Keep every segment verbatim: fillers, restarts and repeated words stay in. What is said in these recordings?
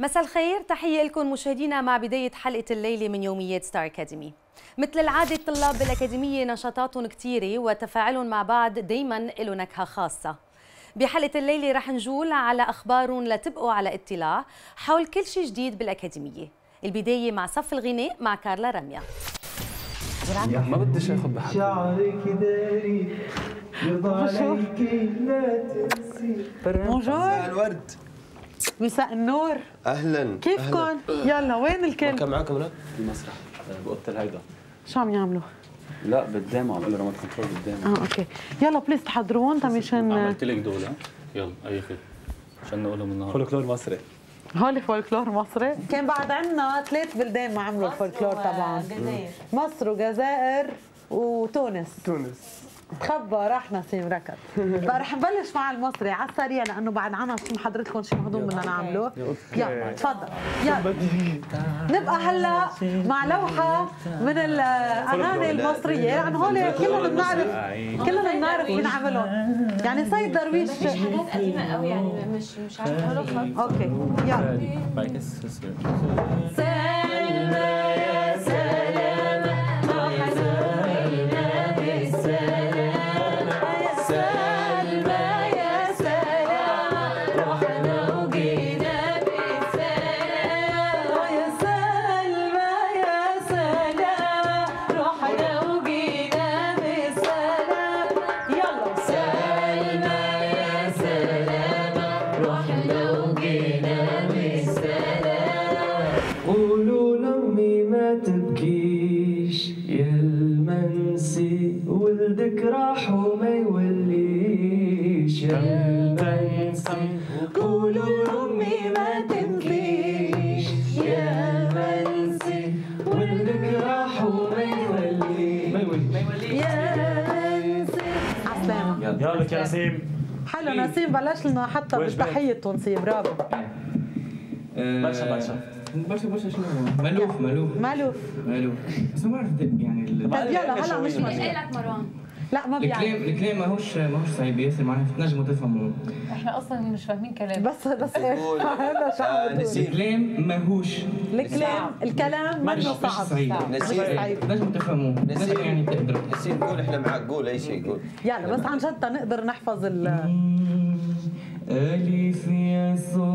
مساء الخير، تحية لكم مشاهدينا مع بداية حلقة الليلة من يوميات ستار أكاديمي. مثل العادة الطلاب بالأكاديمية نشاطاتهم كتيرة وتفاعلهم مع بعض دايما له نكهة خاصة. بحلقة الليلة رح نجول على أخبارهم لتبقوا على اطلاع حول كل شيء جديد بالأكاديمية. البداية مع صف الغناء مع كارلا رميا. ما بديش اخذ بحق شعرك داري يرضى عليكي لا تنسي. بونجور الورد. مساء النور. اهلا كيفكم؟ يلا وين الكل؟ كم معكم هنا؟ المسرح بأوضة الهيدا. شو عم يعملوا؟ لا بالديمو عم بيعملوا ريموت كنترول بالديمو. اه اوكي، يلا بليز تحضرون مشان عملت لك دول. يلا اي خير عشان نقولهم النهارده. فولكلور مصري. هول فولكلور مصري. كان بعد عندنا ثلاث بلدان ما عملوا الفولكلور طبعا. مصر وجزائر وتونس. تونس. تخبى راح نسيم ركض. بقى رح نبلش مع المصري على السريع لانه بعد عنا شي محضرتكم شي مهضوم بدنا نعمله. يلا تفضل. يلا نبقى هلا مع لوحه من الاغاني المصريه، يعني هول كلنا بنعرف كلنا بنعرف مين عملهم. يعني سيد درويش مش حاجات قديمة قوي، يعني مش مش عارفة حروفها. اوكي يلا. سلمى يا سلامة رحنا بالسلامة، سلمى يا سلامة رحنا وجينا بالسلامة، يا سلمى يا سلامة رحنا وجينا بالسلامة. يلا سلمى يا سلامة رحنا وجينا بالسلامة. قولوا لأمي ما تبكيش يا المنسي، ولدك راح وما يوليش يا المنسي. قولوا لأمي ما تبكيش يا المنسي، ولدك راح وما يوليش ما يوليش يا منسي. عسلامة. يلا يا نسيم. حلو نسيم، بلش لنا حتى بالتحية التونسية. برافو. بلشة بلشة بلشة بلشة شنو هو؟ مالوف مالوف مالوف مالوف بس ما بعرف يعني ال... طيب يلا هلا مش مشكلة. لك مروان. لا ما الكلام بيعرف. الكلام ماهوش ماهوش صعيب ياسر، معناها تنجموا تفهموا. احنا اصلا مش فاهمين كلام. بس بس ايش؟ هذا شو عم بتقول؟ الكلام ماهوش الكلام الكلام منه مش صعب. صعيب. مش صعيب. تنجموا تفهموه، لازم يعني تقدروا. نسيم قول، احنا معك، قول اي شيء قول. يلا بس عن جد نقدر نحفظ ال ألف يا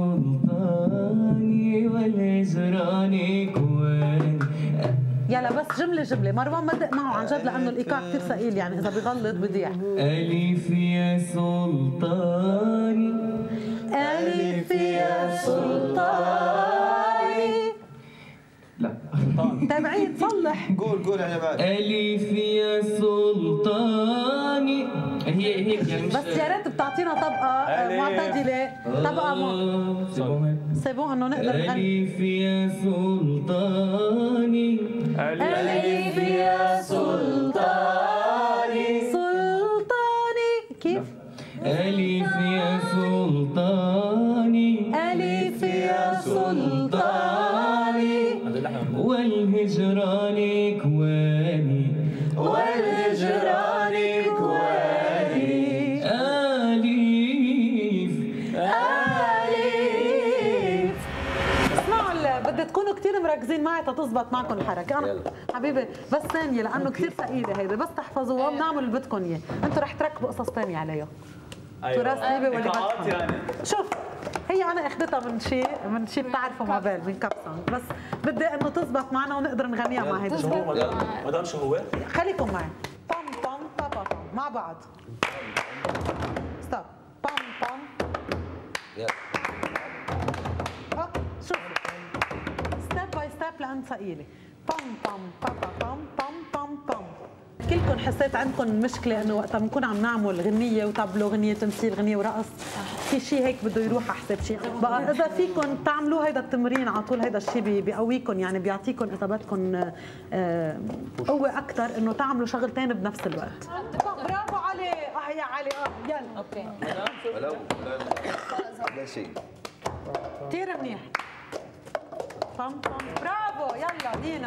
سلطاني والهجران كوان. يلا بس جملة جملة. مروان ما دق معه عن جد لأنه الإيقاع كثير ثقيل، يعني إذا بغلط بضيع. ألف يا سلطاني ألف يا سلطاني. لا تابعين صلح. قول قول احنا معك. ألف يا سلطاني. هي هيك يعني مش بس يا ريت بتعطينا طبقة معتدلة، طبقة م... سيبون انه نقدر نغني. ألف يا سلطاني ألف يا سلطاني. سلطاني كيف؟ ألف يا سلطاني ألف يا سلطاني والهجران كواني والهجران كواني. أليف أليف. اسمعوا بدي تكونوا كثير مركزين معي تتزبط معكم الحركة. أنا حبيبي بس ثانية لأنه كثير ثقيلة هيدا، بس تحفظوها بنعمل اللي بدكم إياه، أنتوا رح تركبوا قصص ثانية عليها. تراث ليبي واللي بدكم. يعني. شوف هي انا اخذتها من شيء من شيء بتعرفوا مع بال من كابسون، بس بدي انه تزبط معنا ونقدر نغنيها مع هيدا. شو هو مدام؟ مدام شو هو؟ خليكم معي. بام بام بابا بام مع بعض. ستوب. بام بام. يلا. شوف ستيب باي ستيب لان ثقيله. بام بام بابا بام بام بام بام. كلكم حسيت عندكم مشكله انه وقت بنكون عم نعمل غنيه وطبلو، غنيه تمثيل، غنيه ورقص، في شيء هيك بده يروح على حساب شيء. بقى اذا فيكم تعملوا هيدا التمرين على طول، هيدا الشيء بيقويكم، يعني بيعطيكم اذا بدكم قوه اكثر انه تعملوا شغلتين بنفس الوقت. برافو علي. اه يا علي. اه يلا اوكي. ولو لا شيء كثير منيح. بام بام. برافو. يلا دينا.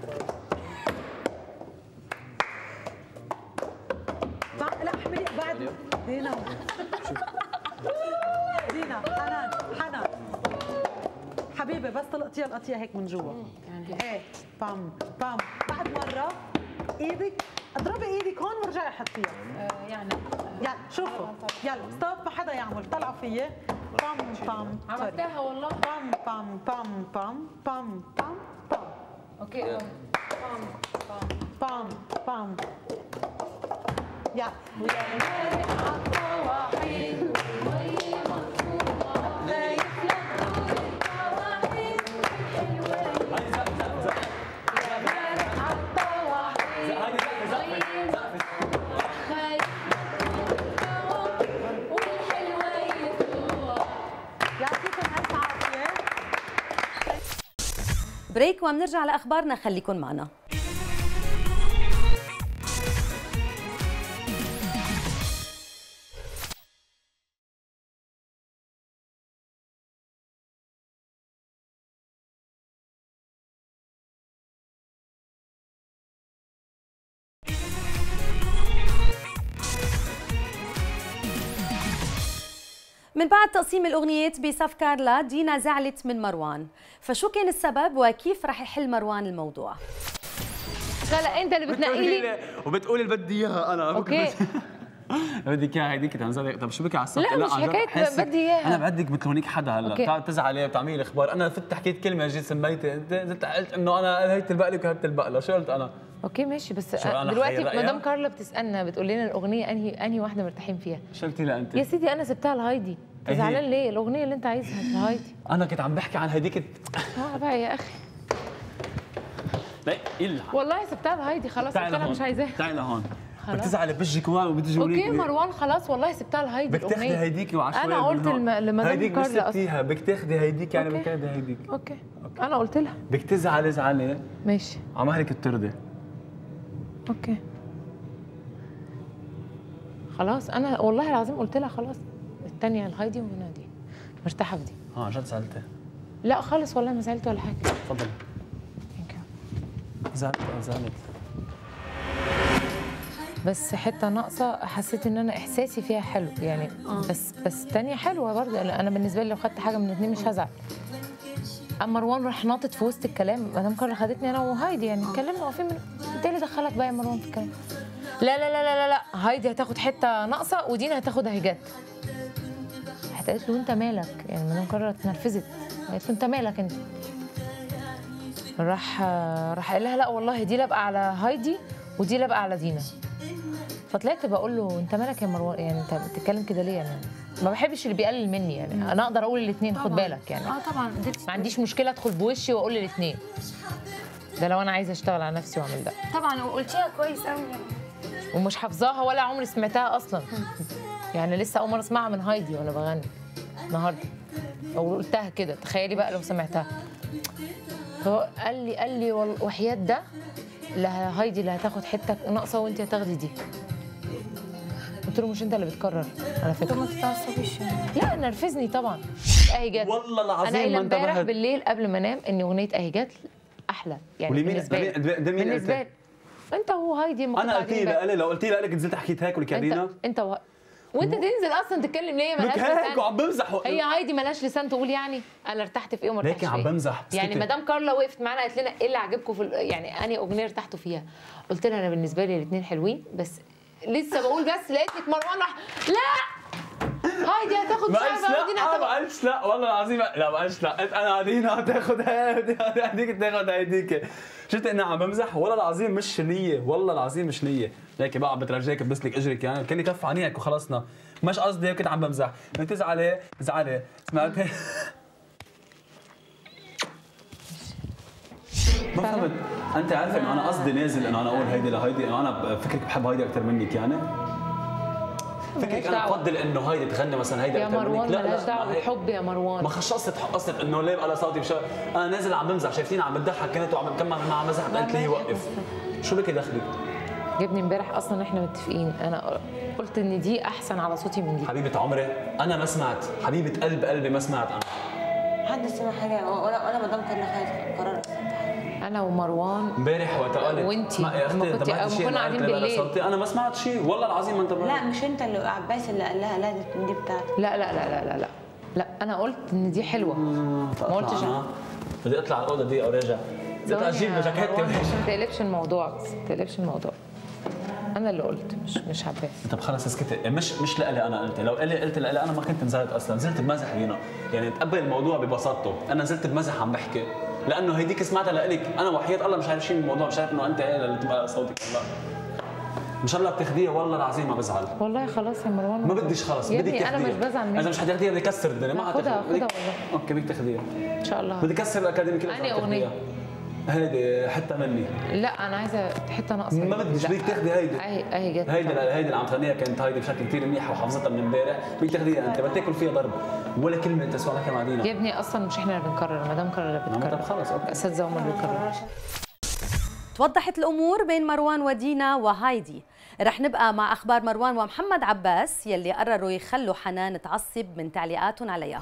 لا احملي بعد دينا. دينا حنان حنان حبيبي بس تلقطيها القطيها هيك من جوا. يعني ايه بام بام. بعد مره ايدك اضربي ايدك هون وارجعي حطيها. آه يعني يلا شوفوا يلا ستوب. ما حدا يعمل. طلعوا فيي. بام بام. عملتها والله. بام بام بام بام بام بام بام. اوكي بام بام بام. يلا بريك وبنرجع لاخبارنا، خليكن معنا. من بعد تقسيم الأغنيات بصف كارلا، دينا زعلت من مروان، فشو كان السبب وكيف رح يحل مروان الموضوع؟ لا انت اللي بتنقي لي وبتقولي اللي بدي اياها انا. اوكي بدك اياها هيديك تنزل. طب شو بك على الصف؟ لا مش حكايه بدي اياها. انا بعدك مثل هونيك حدا هلا بتقعد تزعلي بتعملي اخبار. انا فت حكيت كلمه جيت سميتي انت قلت انه انا هيت البقلك وهبت البقله. شو قلت انا؟ اوكي ماشي بس دلوقتي مدام كارلا بتسالنا بتقول لنا الاغنيه انهي انهي واحده مرتاحين فيها. شو قلتي لها انت؟ يا سيدي انا سبتها لهايدي. زعلان ليه؟ الاغنيه اللي انت عايزها لهايدي. انا كنت عم بحكي عن هديك. اه بقى يا اخي. لا الا والله سبتها لهايدي خلاص. انا مش عايزاها. تعالي لهون. بتزعلي بوجهك وبتجي اوكي مروان خلاص والله سبتها لهايدي. بدك تاخذي هيديكي وعشوائي. انا قلت لمدام هيديك مش كارلا سبتيها. بدك تاخذي هيديك يعني بدك تاخذي هيديك. أوكي. اوكي انا قلت لها بدك تزعلي زعلي ماشي. عمالك بترضي. اوكي خلاص. انا والله العظيم قلت لها خلاص الثانيه لهايدي وهنا دي مرتاحه في دي. اه عشان زعلتي؟ لا خالص والله ما زعلت ولا حاجه. تفضلي. ثانك يو. زعلت زعلت بس حته ناقصه. حسيت ان انا احساسي فيها حلو يعني. بس بس الثانيه حلوه برضه. انا بالنسبه لي لو خدت حاجه من الاثنين مش هزعل. اما مروان راح ناطط في وسط الكلام. مدام كارلا خدتني انا وهايدي يعني اتكلمنا واقفين من انت اللي دخلك بقى يا مروان في الكلام. لا لا لا لا لا هايدي هتاخد حته ناقصه ودينا هتاخد هيجات. راحت قالت له انت مالك يعني. مدام كارلا اتنرفزت قالت له انت مالك انت. راح راح قال لها لا والله دي لابقه على هايدي ودي لابقه على دينا. فطلعت بقول له انت مالك يا مروان يعني انت بتتكلم كده ليه يعني. ما بحبش اللي بيقلل مني يعني. انا اقدر اقول الاثنين خد بالك يعني. اه طبعا ما عنديش مشكله ادخل بوشي واقول الاثنين. ده لو انا عايزه اشتغل على نفسي واعمل ده. طبعا وقلتيها كويس قوي ومش حافظاها ولا عمري سمعتها اصلا. يعني لسه اول مره اسمعها من هايدي وانا بغني النهارده. او قلتها كده تخيلي بقى لو سمعتها. هو قال لي قال لي وحياه ده لا هايدي اللي هتاخد حته ناقصه وانت هتاخدي دي. قلت له مش انت اللي بتكرر على فكره. ما تتعصبيش. لا نرفزني طبعا. اهي جت. والله العظيم انا قايله ما انتبهت. امبارح بالليل قبل ما انام ان اغنيه اهي جت احلى يعني بالنسبه لي. ده مين بالنسبه لي انت وهايدي. انا قلت لها لو قلت لها لك نزلت حكيت هيك ولكارينا. انت انت و... وانت تنزل اصلا تتكلم ليه مالهاش لسان؟ لسان. وعم بمزح. هي هايدي مالهاش لسان تقول يعني انا ارتحت في ايه وما ارتحتش ليكي عم بمزح. يعني مدام كارلا وقفت معانا قالت لنا ايه اللي عجبكم في يعني انهي اغنيه ارتحتوا فيها. قلت لها انا بالنسبه لي الاثنين حلوين بس لسه بقول بس لقيتك مروان راح لا هايدي هتاخد ما قالش لا ما قالش لا والله العظيم لا ما قالش لا. انا دينا هتاخد هديك تاخد هديك. شفت اني عم بمزح والله العظيم مش نيه. والله العظيم مش نيه. ليكي بقى بترجاك بسلك اجرك يعني كاني كف عنيك وخلصنا. مش قصدي كنت عم بمزح. انت تزعلي تزعلي سمعتي. ما فهمت. انت عارفه انه انا قصدي نازل انه انا اقول هيدي لهيدي انه انا فكرك بحب هيدي اكثر منك يعني. فكرك انا بفضل انه هيدي تغني مثلا هيدي يا اكثر منك. مروان مالهاش دعوه بالحب يا مروان. ما خشصت قصه انه ليه بقى صوتي بشا... انا نازل عم بمزح شايفين عم بتضحك كنت وعم بكمل معها مزح قالت لي وقف. شو بك دخلك؟ جبني امبارح اصلا احنا متفقين. انا قلت ان دي احسن على صوتي من دي. حبيبه عمري انا ما سمعت. حبيبه قلب قلبي ما سمعت انا. حد سمع حاجه ولا ولا مدام كارلا خدت قرار. انا ومروان امبارح وقت قالت وانتي يا اختي لما كنا قاعدين بالليل. انا ما سمعت شيء والله العظيم ما انتبهت. لا مش انت اللي عباس اللي قال لها لا دي بتاعتك. لا لا لا لا لا لا لا انا قلت ان دي حلوه. ما قلتش انا بدي اطلع على الاوضه دي او راجع بدي اطلع اجيب جاكيتي ما تقلبش الموضوع بس ما تقلبش الموضوع. انا اللي قلت مش مش عباس. طب خلص اسكتي، مش مش لإلي انا قلت، لو إلي قلت لإلي انا ما كنت نزلت اصلا، نزلت بمزح هنا، يعني تقبل الموضوع ببساطته، انا نزلت بمزح عم بحكي، لانه هيديك سمعتها لإلك، انا وحياة الله مش عارف شيء من الموضوع، مش عارف انه انت ايه اللي تبقى صوتك هلا. ان شاء الله بتاخديها والله العظيم ما بزعل. والله خلاص يا مروان ما بديش خلص بدك تاخديها. انا مش بزعل منك. اذا مش حتاخديها بدي اكسر الدنيا ما خدها خدها والله. اوكي بدك تاخديها ان شاء الله. بدي اكسر الاكاديمي كلها. انهي اغنيه؟ هيدي حتى مني. لا انا عايزه حته ناقصه. ما بديش بدك تاخدي هيدي. اهي اهي جت. هيدي هيدي اللي عم تغنيها كانت هيدي بشكل كثير منيح وحافظتها من امبارح، بدك تاخديها انت، بدك تاكل فيها ضرب ولا كلمه انت سؤالك كلام عادينا. يا ابني اصلا مش احنا اللي بنكرر، مدام كرر بتكرر. طب خلص اوكي. اساتذه هم اللي بيكرروا. توضحت الأمور بين مروان ودينا وهايدي. رح نبقى مع أخبار مروان ومحمد عباس يلي قرروا يخلوا حنان تعصب من تعليقاتهم عليها.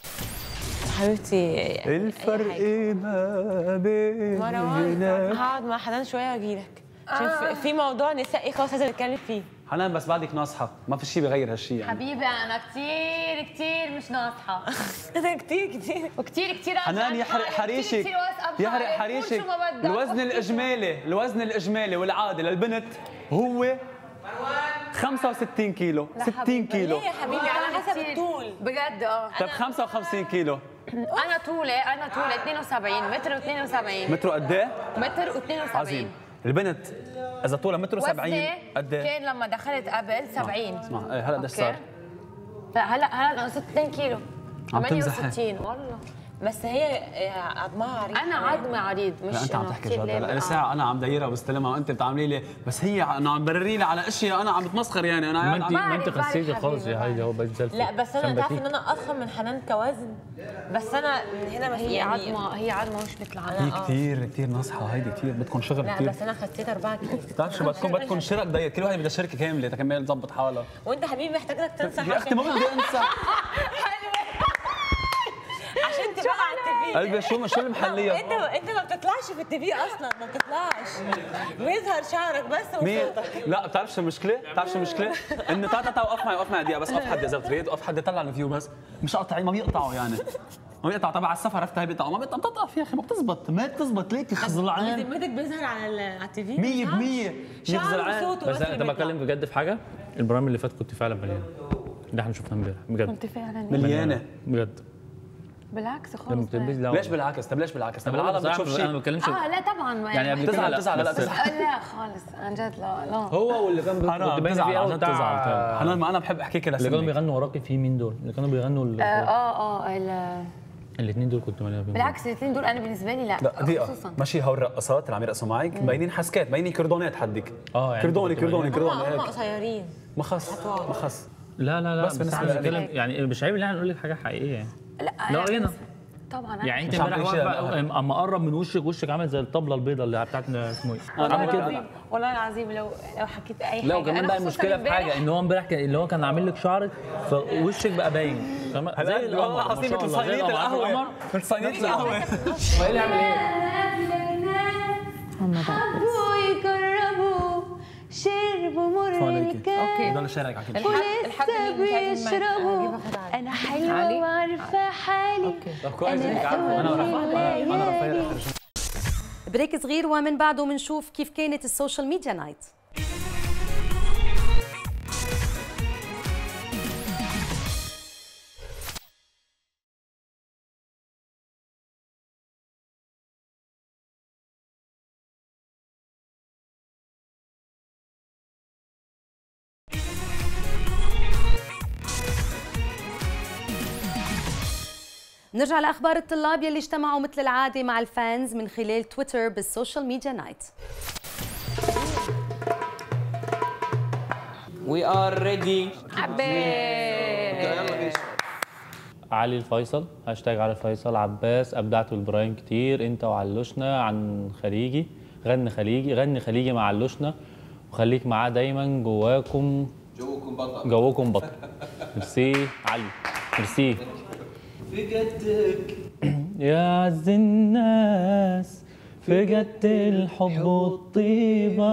حبيبتي الفرق ما بين مروان هقعد مع حنان شويه واجيلك عشان آه. في موضوع نسائي خلاص لازم نتكلم فيه. حنان بس بعدك ناصحه، ما في شيء بغير هالشيء يعني. حبيبي انا كثير كثير مش ناصحه. انا كثير كثير وكثير كثير حنان يحرق حريشك، يحرق حريشك. الوزن الاجمالي الوزن الاجمالي والعادي للبنت هو خمسة وستين كيلو، ستين كيلو. ليه يا حبيبي على حسب الطول بجد. اه طيب خمسة وخمسين كيلو. انا طولي انا طولي اثنين وسبعين متر واثنين وسبعين. متر قد ايه؟ متر واثنين وسبعين. عظيم. البنت اذا طولها متر وسبعين قد ايه؟ كان لما دخلت قبل سبعين. اسمع ايه هلا قديش صار؟ هلا هلا نقصت اثنين كيلو. عم تمزحي ثمانية وستين والله. بس هي عظمها عريض. انا عظمي عريض مش لا انت عم تحكي جد. هلا ساعه انا عم دايرها وبستلمها وانت بتعملي لي، بس هي انا عم برري لي على اشياء انا عم بتمسخر يعني. انا ما انت ما انت خسيتي خالص يا هايدي. هو بس لا بس انا تعرف ان انا اضخم من حنان كوزن، بس انا من هنا مش هي عظمه هي عظمه مش مثل هي كثير كثير ناصحه هيدي كثير بدكم شغل كثير. لا بس انا خسيت أربعة كيلو. بتعرف شو بدكم بدكم شرك ضيق، كل واحد بدها شركه كامله تكمل تظبط حالها. وانت حبيبي محتاج لك تنصح يا اختي ما بدي انسى عشان تبقى على التي في. قلبي شو شو المحليه؟ انت انت ما بتطلعش في التي في اصلا، ما بتطلعش، بيظهر شعرك بس وصوتك. لا بتعرف شو المشكله؟ بتعرف شو المشكله؟ انه تعال تعال وقف معي وقف معي دقيقه بس، وقف حد اذا بتريد، وقف حد يطلع الفيو بس، مش قاطعين ما بيقطعوا يعني. ما بيقطعوا تبع السفر، عرفت هي بيقطعوا ما بيقطعوا بتقطع يا اخي ما بتزبط ما بتزبط ليك خزلعان. ذمتك بيظهر على التي في مية بالمية خزلعان. بس انا بتكلم بجد في حاجه، البرامج اللي فات كنت فعلا مليانه، ده احنا شفناه امبارح بجد. كنت فعلا مليانه بجد. بالعكس خالص. ليش بالعكس؟ طب ليش بالعكس؟ طب العالم بتشوف شيء. انا ما بتكلمش. اه لا طبعا يعني قبل بتزعل كده بتزعل لا تزعل. لا خالص عن جد لا لا. هو واللي كان انا باين فيه قوي بتزعل بتاع حنان. ما انا بحب احكيك اللي كانوا بيغنوا وراكي في مين دول؟ اللي كانوا بيغنوا ال- اه اه الاثنين دول كنت مليان فيهم. بالعكس الاثنين دول انا بالنسبه لي لا. لا دقيقة ماشي. هول الرقصات اللي عم يرقصوا معك مبينين حسكات، مبينين كردونات حدك. اه يعني كردوني كردوني كردوني هم هيك قصيرين. ما خص ما خص. لا لا لا بس بس بالنسبة احنا لي. بنتكلم يعني مش عيب ان احنا نقول لك حاجه حقيقيه يعني. لا لو قرينا طبعا يعني انت مش عم امبارح تعيشيها واقفه اما قرب من وشك، وشك عامل زي الطبله البيضاء اللي بتاعتنا اسمه ايه؟ عامل كده. والله العظيم لو لو حكيت اي حاجه. لا وكمان بقى المشكله في حاجه ان هو امبارح كان- اللي هو كان عامل لك شعرك فوشك بقى باين. فاهم؟ زي القمر والله العظيم مثل صينية القهوة مثل صينية القهوة. وايه اللي عامل ايه؟ ويجربوا شربوا مر الكاس اوكي ضل شارك على كده. ولسه بيشربوا. انا حلوه وعارفه حالي. طب كويس انك عارفه. انا رفعت انا رفعت. بريك صغير ومن بعده بنشوف كيف كانت السوشيال ميديا نايت. نرجع لأخبار الطلاب يلي اجتمعوا مثل العادة مع الفانز من خلال تويتر بالسوشيال ميديا نايت. We are ready. علي الفيصل، هاشتاج علي الفيصل. عباس ابدعت بالبرايم كتير، انت وعلوشنا عن خليجي، غني خليجي غني خليجي مع علوشنا وخليك معاه دايما. جواكم جوكم بطل جواكم بطل. ميرسي علي، ميرسي. فقدتك يا عز الناس فقدت الحب والطيبة،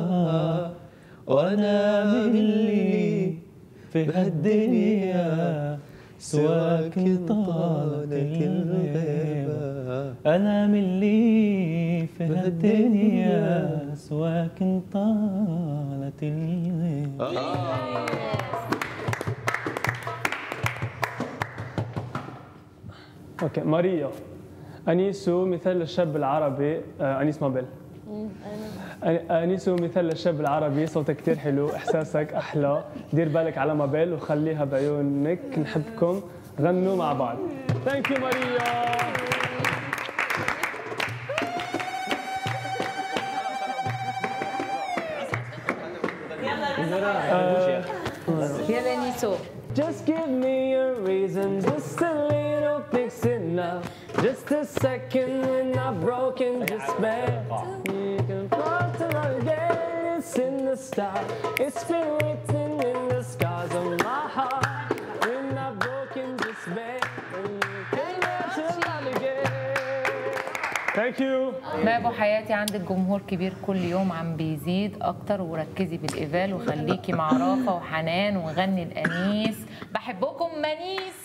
وانا من اللي في هالدنيا سواك طالت الغيبة. انا من اللي في هالدنيا سواك طالت الليل. اوكي ماريا، انيسو مثال الشاب العربي. آه انيس مابل. انيسو مثال الشاب العربي، صوتك كثير حلو، احساسك احلى، دير بالك على مابل وخليها بعيونك، نحبكم، غنوا مع بعض. ثانك يو ماريا. يلا نيسو. Just give me a reason, just a little fix enough. Just a second when I'm broken, just bear. You can fall to again, it's in the stars. It's been written in the scars of my heart. When I'm broken, just bear. And you can learn to love again. Thank you. ما ابو حياتي، عندك جمهور كبير كل يوم عم بيزيد اكتر، وركزي بالايفال وخليكي مع رافا وحنان وغني الانيس. بحبكم منيس.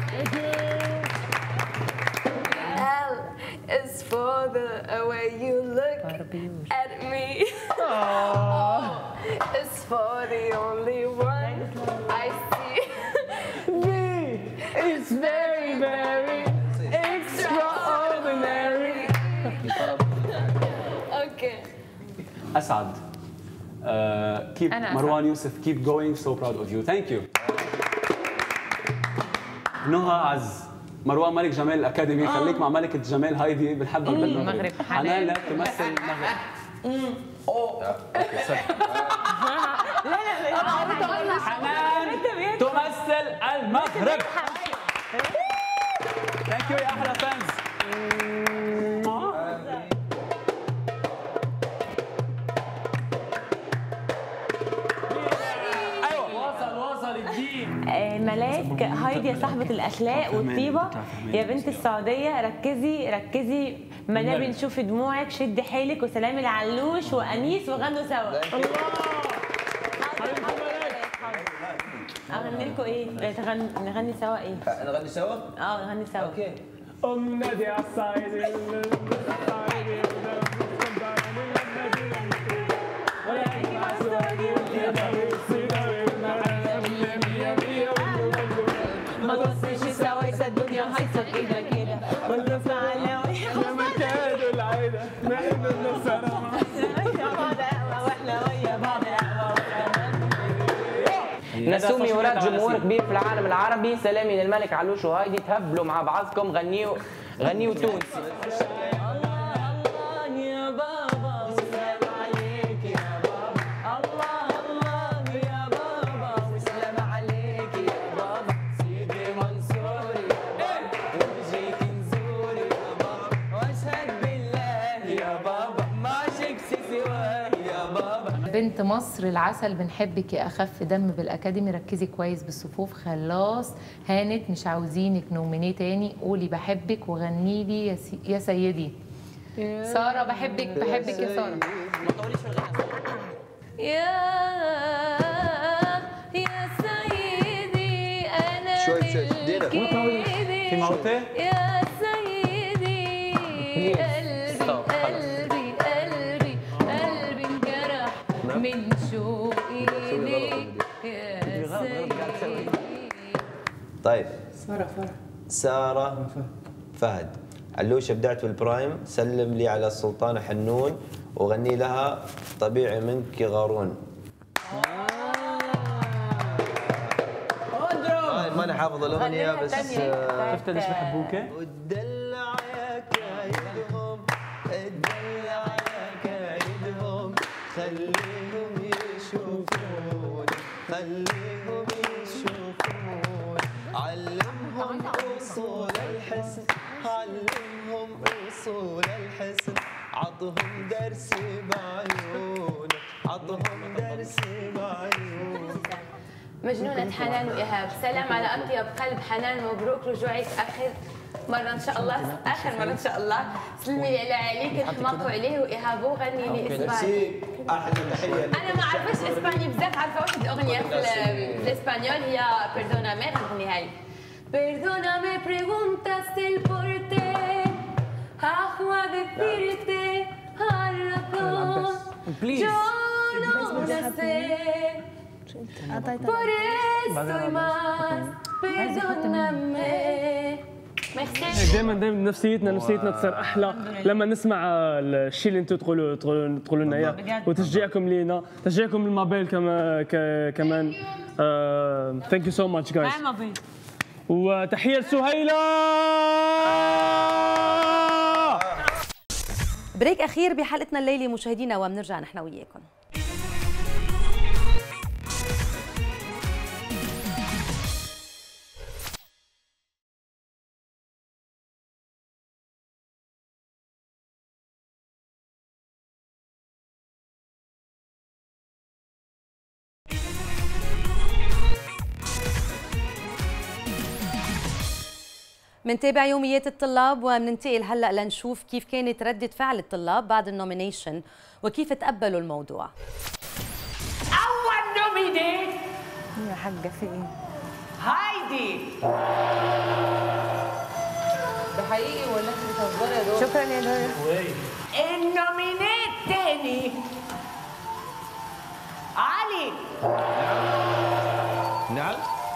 L is for the way you look at me. O is for the only one I see. V is very, very extraordinary. Okay. اسعد. كيب مروان يوسف keep going, so proud of you. thank you. نهى عز. مروان ملك جمال الأكاديمي، خليك مع ملكة جمال هايدي، بنحبك بالمغرب. حنان لا تمثل المغرب. اوه لا لا لا حنان تمثل المغرب. ثانك يو يا احلى فانز. ملاك هايدي يا صاحبة الأخلاق والطيبة يا بنت السعودية، ركزي ركزي، ما نبي نشوف دموعك، شدي حيلك، وسلام العلوش وأنيس وغنوا سوا. الله. أغني لكم إيه؟ تغني نغني سوا إيه؟ نغني سوا؟ آه نغني سوا. أوكي. أم نادي عالصعيدي ما تبصيش سوا يسا الدنيا هيصة كده كده، والناس على لما كادوا العيدة نحب النصارى واحنا ويا بعض. نسومي ولاد جمهور كبير في العالم العربي، سلامي للملك علوش وهايدي، تهبلوا مع بعضكم، غنيوا غنيوا تونسي. بنت مصر العسل، بنحبك يا اخف دم بالاكاديمي، ركزي كويس بالصفوف، خلاص هانت مش عاوزينك نومينيه تاني، قولي بحبك وغني لي يا, سي... يا سيدي. ساره بحبك بحبك يا ساره. يا يا سيدي انا شوي شوي دينا في موتة يا سيدي، قلبي قلبي قلبي انجرح من شوقي ليك يا سيدي. طيب سارة فرح سارة فهد. علوش ابدعت بالبرايم، سلم لي على السلطانة حنون وغني لها طبيعي منك يغارون. طيب ما انا حافظ الاغنية بس شفت ليش بحبوك؟ ودلع يا كايدهم ادلع يا كايدهم، خليهم يشوفون خليهم يشوفون، علمهم اصول الحسن علمهم اصول الحسن، عطهم درس بعيون عطهم درس بعيون. مجنونة حنان وإيهاب، سلام على أطيب قلب حنان، مبروك رجوعك آخر مرة إن شاء الله، آخر مرة إن شاء الله، سلمي لي عليك الحماق وعليه وإيهاب وغني لي إسباني. أحلى تحية. أنا ما أعرفش إسباني بزاف، عارفة واحد أغنية في الإسبانيول هي Perdóname، غنغنيها لي. Perdóname preguntas el porqué هاخوة ببيرتي هالرقم بليز جونو نسي por eso y más perdóname. دائما دائما نفسيتنا نفسيتنا تصير احلى لما نسمع الشيء اللي انتم تقولوا تقولوا تقولوا لنا اياه وتشجيعكم لينا تشجيعكم للمابيل كمان كمان ثانك يو سو ماتش جايز وتحيه لسهيله. بريك اخير بحلقتنا الليله مشاهدينا وبنرجع نحن وياكم. منتابع يوميات الطلاب ومننتقل هلا لنشوف كيف كانت ردة فعل الطلاب بعد النومينيشن وكيف تقبلوا الموضوع. أول نومينيت يا حاجة في إيه؟ هايدي. ده حقيقي ولا أنت بتهزري يا دكتور؟ شكرا يا دكتور. النومينيت تاني علي. نعم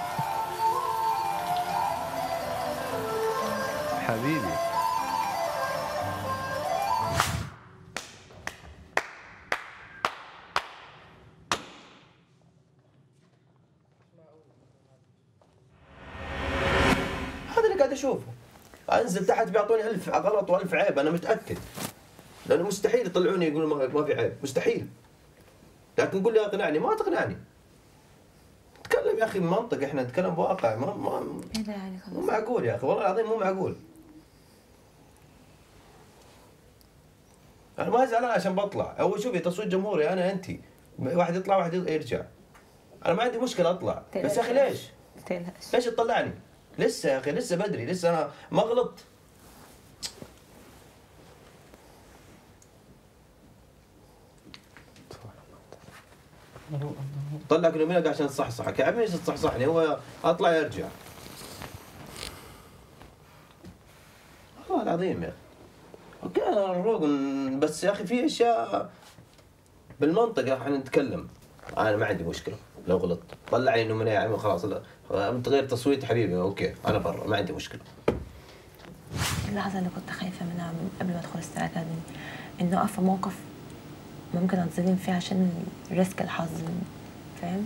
حبيبي. هذا اللي قاعد اشوفه. انزل تحت بيعطوني ألف غلط وألف عيب، انا متاكد. لانه مستحيل يطلعوني يقولوا ما في عيب، مستحيل. لكن قول لي اقنعني، ما تقنعني. تكلم يا اخي بمنطق، احنا نتكلم بواقع. ما ما مو معقول يا اخي، والله العظيم مو معقول. انا ما زعلان عشان بطلع، اول شوفي تصويت جمهوري انا انت، واحد يطلع واحد يرجع. انا ما عندي مشكله اطلع، بس يا اخي ليش؟ تقلقش. ليش تطلعني؟ لسه يا اخي لسه بدري، لسه انا ما غلطت. طلعك نومينك عشان تصحصحك، يا عمي ايش تصحصحني؟ هو اطلع يرجع. والله العظيم يا اخي. اوكي انا الروق بس يا اخي في اشياء بالمنطق احنا نتكلم. انا ما عندي مشكله لو غلطت، طلعني نوميني يا عمي خلاص، تغير تصويت حبيبي اوكي انا برا ما عندي مشكله. اللحظه اللي كنت خايفه منها من قبل ما ادخل ستار اكاديمي انه اقف في موقف ممكن اتظلم فيه عشان ريسك الحظ، فاهم؟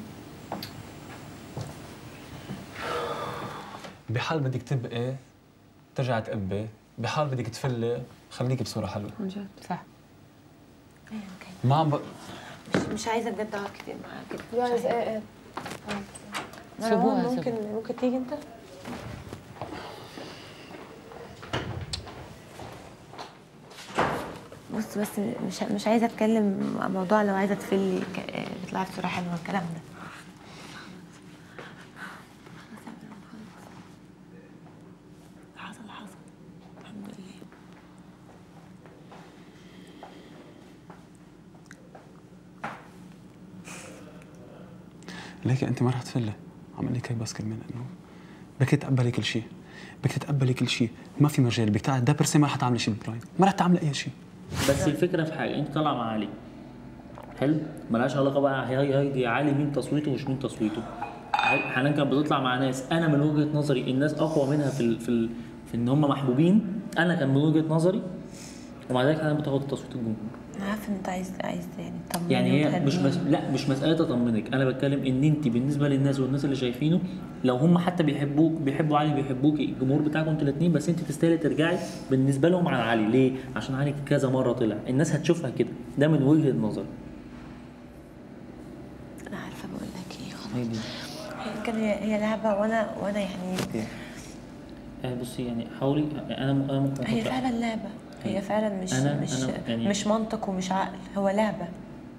بحال بدك تبقي ترجع تقبي، بحال بدك تفلي خليكي بصوره حلوه. عن جد صح. ايه اوكي. ما عم ب... مش مش عايزه بجد اقعد كتير معاك كده. جايز ايه ايه سيبوها ممكن ممكن تيجي انت؟ بص بس مش مش عايزه اتكلم عن موضوع لو عايزه تفلي بيطلع في صوره حلوه الكلام ده. حصل حصل الحمد لله. ليكي انت ما رح تفلي، عم لك هيك بس كلمه انه بدك تتقبلي كل شيء، بدك تتقبلي كل شيء، ما في مجال بدك ده برسي ما رح تعملي شيء بالبرايم، ما رح تعملي اي شيء. بس الفكره في حاجه، انت طالعه مع علي حلو، ملهاش علاقه بقى هي هي دي علي مين تصويته ومش مين تصويته. حنان كانت بتطلع مع ناس انا من وجهه نظري الناس اقوى منها في ال في ال في ان هم محبوبين، انا كان من وجهه نظري، ومع ذلك حنان بتاخد تصويت الجمهور. انا عارفه ان انت عايز عايز يعني تطمني يعني هي مش مس... لا مش مساله اطمنك، انا بتكلم ان انت بالنسبه للناس والناس اللي شايفينه لو هم حتى بيحبوك بيحبوا علي بيحبوكي الجمهور بتاعكم انتوا الاثنين، بس انت تستاهلي ترجعي بالنسبه لهم على علي. ليه؟ عشان علي كذا مره طلع، الناس هتشوفها كده، ده من وجهه نظري. انا عارفه بقول لك ايه خلاص. هي كان هي لعبه وانا وانا يعني آه بصي يعني حاولي، انا انا ممكن هي فعلا لعبه، هي فعلا مش أنا مش أنا يعني مش منطق ومش عقل، هو لعبه.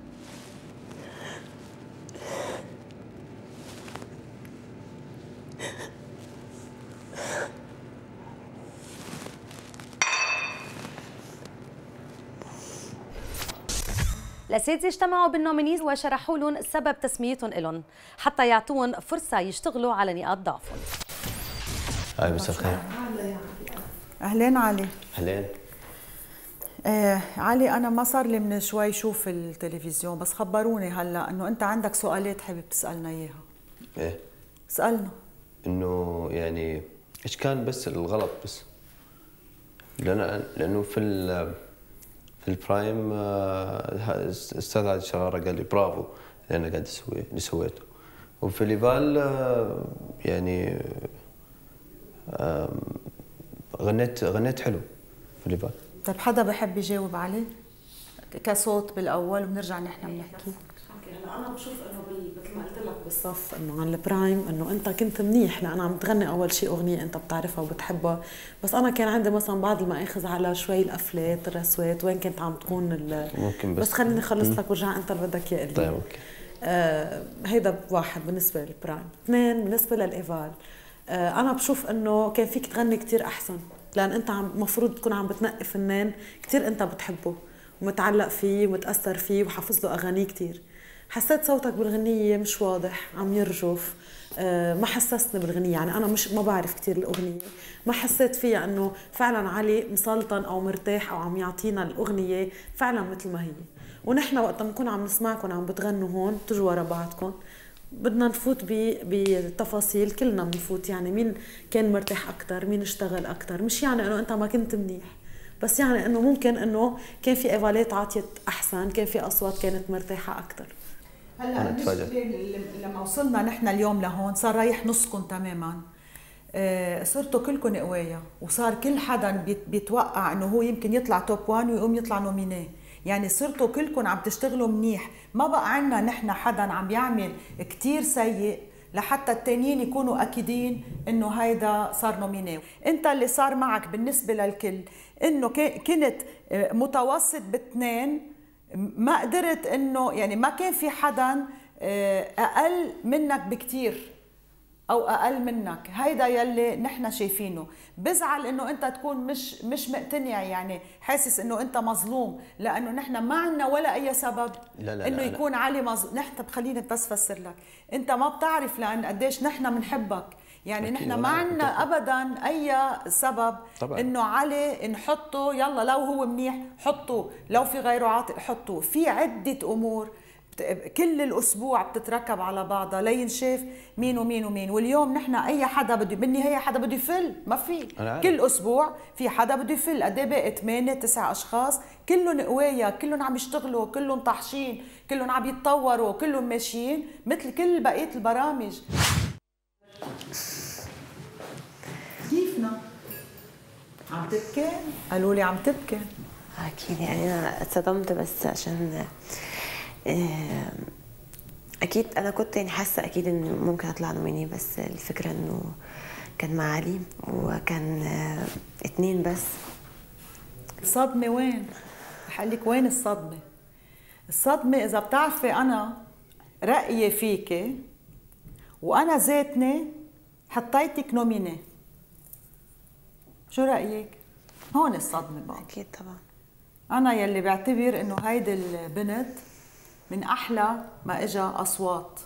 الأساتذة اجتمعوا بالنومينيز وشرحوا لهم سبب تسميتهم لهم حتى يعطوهم فرصة يشتغلوا على نقاط ضعفهم. هاي مساء الخير. أهلين علي. أهلين. آه علي، أنا ما صار لي من شوي شوف التلفزيون، بس خبروني هلا إنه أنت عندك سؤالات حابب تسألنا إياها. إيه اسألنا. إنه يعني إيش كان بس الغلط بس؟ لأن لأنه في ال في البرايم الأستاذ عادل شرارة قال لي برافو اللي أنا قاعد أسويه اللي سويته، وفي ليفال يعني غنيت غنيت حلو في ليفال. طيب حدا بحب يجاوب عليه كصوت بالاول وبنرجع نحن بنحكي؟ انا بشوف انه مثل ما قلت لك بالصف انه عن البرايم انه انت كنت منيح لان عم تغني اول شيء اغنيه انت بتعرفها وبتحبها، بس انا كان عندي مثلا بعض المآخذ على شوي القفلات الرسوات وين كنت عم تكون ممكن بس, بس خليني اخلص لك ورجع انت اللي بدك اياه. طيب اوكي. آه هيدا واحد بالنسبه للبرايم. اثنين بالنسبه للايفال، آه انا بشوف انه كان فيك تغني كثير احسن، لان انت عم المفروض تكون عم بتنقي فنان كثير انت بتحبه ومتعلق فيه ومتاثر فيه وحافظ له اغانيه كثير. حسيت صوتك بالغنيه مش واضح، عم يرجف، أه ما حسستني بالغنيه، يعني انا مش ما بعرف كثير الاغنيه، ما حسيت فيها انه فعلا علي مسلطن او مرتاح او عم يعطينا الاغنيه فعلا مثل ما هي. ونحن وقت بنكون عم نسمعكم عم بتغنوا هون بتجوا ورا بعضكم بدنا نفوت بتفاصيل، كلنا بنفوت يعني مين كان مرتاح اكثر، مين اشتغل اكثر، مش يعني انه انت ما كنت منيح، بس يعني انه ممكن انه كان في ايفالات عطيت احسن، كان في اصوات كانت مرتاحه اكثر. هلا لما وصلنا نحن اليوم لهون صار رايح نصكم تماما، آه صرتوا كلكم قوايا، وصار كل حدا بيتوقع انه هو يمكن يطلع توب واحد ويقوم يطلع نومينيه، يعني صرتوا كلكم عم تشتغلوا منيح، ما بقى عنا نحن حدا عم يعمل كتير سيء لحتى التانيين يكونوا اكيدين انه هيدا صار نومينيه. انت اللي صار معك بالنسبه للكل انه كنت متوسط باثنين، ما قدرت انه يعني ما كان في حدا اقل منك بكتير او اقل منك، هيدا يلي نحن شايفينه. بزعل انه انت تكون مش مش مقتنع، يعني حاسس انه انت مظلوم، لانه نحن ما عندنا ولا اي سبب لا لا انه لا يكون لا. علي مظلوم. نحن خليني بس فسر لك، انت ما بتعرف لان قديش نحن بنحبك، يعني نحن ما عندنا ابدا اي سبب طبعا. انه علي نحطه يلا لو هو منيح حطه، لو في غيره عاطل حطه، في عده امور كل الاسبوع بتتركب على بعضها لينشاف مين ومين ومين. واليوم نحن اي حدا بده بالنهايه حدا بده يفل، ما في كل اسبوع في حدا بده يفل. قد ايه باقي ثمانية تسع اشخاص كلهم قوايا، كلهم عم يشتغلوا، كلهم طاحشين، كلهم عم يتطوروا، كلهم ماشيين مثل كل بقيه البرامج. كيفنا؟ عم تبكي؟ قالوا لي عم تبكي. اكيد يعني انا اتصدمت، بس عشان اكيد انا كنت يعني حاسه اكيد انه ممكن اطلع نوميني، بس الفكره انه كان مع علي وكان اتنين بس. الصدمه وين؟ رح اقول لك وين الصدمه. الصدمه اذا بتعرفي انا رايي فيكي وانا ذاتني حطيتك نوميني، شو رايك؟ هون الصدمه بقى. اكيد طبعا. انا يلي بعتبر انه هيدي البنت من احلى ما اجى اصوات،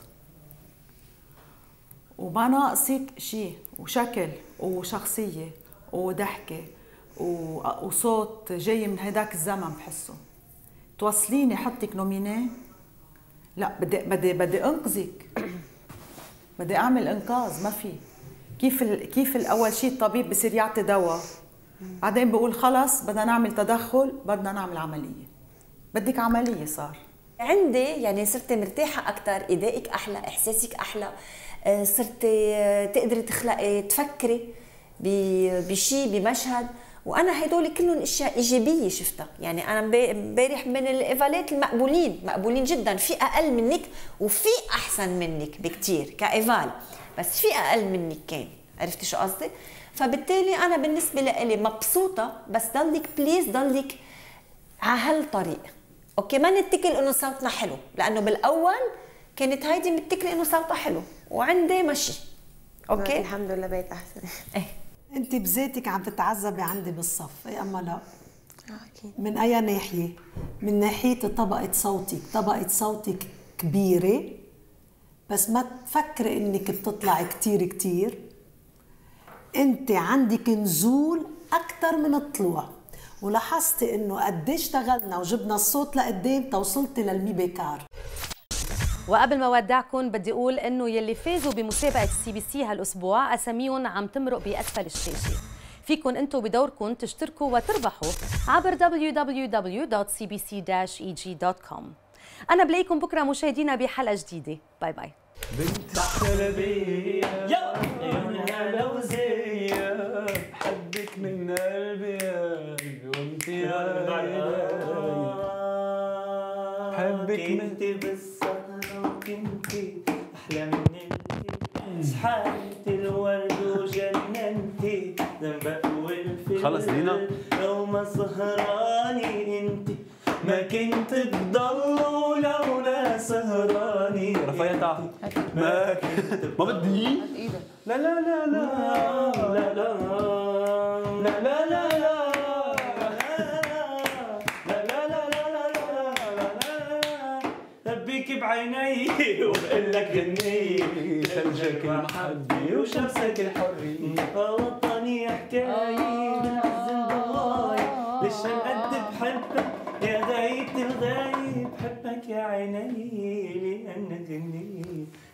وما ناقصك شيء، وشكل وشخصيه وضحكه وصوت جاي من هداك الزمن بحسه. توصليني حطك نومينيه؟ لا، بدي بدي بدي انقذك، بدي اعمل انقاذ. ما في كيف ال... كيف الاول شيء الطبيب بصير يعطي دواء، بعدين بقول خلص بدنا نعمل تدخل، بدنا نعمل عمليه. بدك عمليه. صار عندي يعني صرت مرتاحه اكثر، ادائك احلى، احساسك احلى، صرت تقدري تخلقي تفكري بشيء بمشهد، وانا هدول كلهم اشياء ايجابيه شفتها. يعني انا امبارح من الايفالات المقبولين، مقبولين جدا، في اقل منك وفي احسن منك بكثير كايفال، بس في اقل منك كان، عرفتي شو قصدي؟ فبالتالي انا بالنسبه لي مبسوطه، بس ضلك بليز ضلك على هالطريق. اوكي، ما نتكل انه صوتنا حلو، لانه بالاول كانت هيدي متكله انه صوتها حلو وعندي مشي. اوكي الحمد لله بقيت احسن. ايه انت بذاتك عم تتعذبي عندي بالصف، اي اما لا؟ اكيد. من اي ناحيه؟ من ناحيه طبقه صوتك، طبقه صوتك كبيره، بس ما تفكري انك بتطلعي كتير كتير. انت عندك نزول اكثر من الطلوع، ولاحظتي انه قديش اشتغلنا وجبنا الصوت لقدام توصلتي للمي بكار. وقبل ما ودعكم بدي اقول انه يلي فازوا بمسابقه السي بي سي هالاسبوع اساميهم عم تمرق باسفل الشاشه. فيكم انتم بدوركم تشتركوا وتربحوا عبر دبليو دبليو دبليو دوت سي بي سي داش اي جي دوت كوم. انا بلاقيكم بكره مشاهدينا بحلقه جديده. باي باي. بنت الشلبية يا هلا وزية بحبك من قلبي يا قلبي وانت بحبك انت بالسهرة وكنتي احلى من انتي سحرت الورد وجننتي ذنبك والفل خلص دينا لو ما سهراني انتي ما كنت بضل ولولا سهراني رفيتها ما كنت ما بدي لا لا لا لا لا لا لا لا لا لبيك بعيني وبقول لك غني ثلجك المحبي وشمسك الحري وطني حكاية بالحزن ضواي ليش هالقد بحبك يا غاية الغايب بحبك يا عيني لأنك غني